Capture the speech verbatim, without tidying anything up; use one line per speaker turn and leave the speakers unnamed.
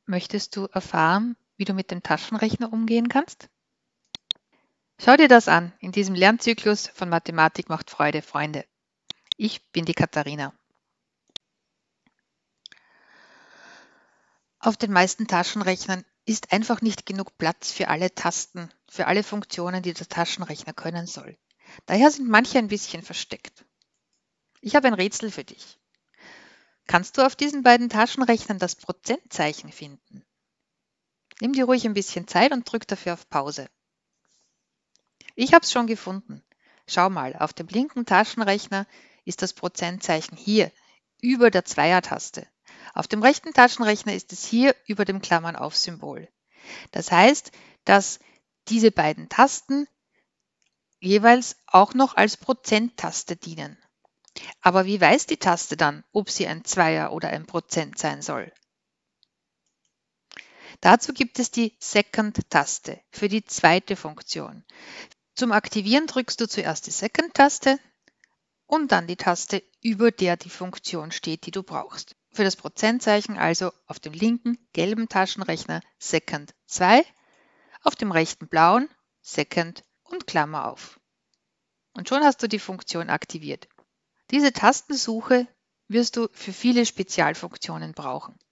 Möchtest du erfahren, wie du mit dem Taschenrechner umgehen kannst? Schau dir das an in diesem Lernzyklus von Mathematik macht Freude, Freunde. Ich bin die Katharina. Auf den meisten Taschenrechnern ist einfach nicht genug Platz für alle Tasten, für alle Funktionen, die der Taschenrechner können soll. Daher sind manche ein bisschen versteckt. Ich habe ein Rätsel für dich. Kannst du auf diesen beiden Taschenrechnern das Prozentzeichen finden? Nimm dir ruhig ein bisschen Zeit und drück dafür auf Pause. Ich habe es schon gefunden. Schau mal, auf dem linken Taschenrechner ist das Prozentzeichen hier über der Zweiertaste. Auf dem rechten Taschenrechner ist es hier über dem Klammern-auf-Symbol. Das heißt, dass diese beiden Tasten jeweils auch noch als Prozenttaste dienen. Aber wie weiß die Taste dann, ob sie ein Zweier oder ein Prozent sein soll? Dazu gibt es die Second-Taste für die zweite Funktion. Zum Aktivieren drückst du zuerst die Second-Taste und dann die Taste, über der die Funktion steht, die du brauchst. Für das Prozentzeichen also auf dem linken gelben Taschenrechner Second zwei, auf dem rechten blauen Second und Klammer auf. Und schon hast du die Funktion aktiviert. Diese Tastensuche wirst du für viele Spezialfunktionen brauchen.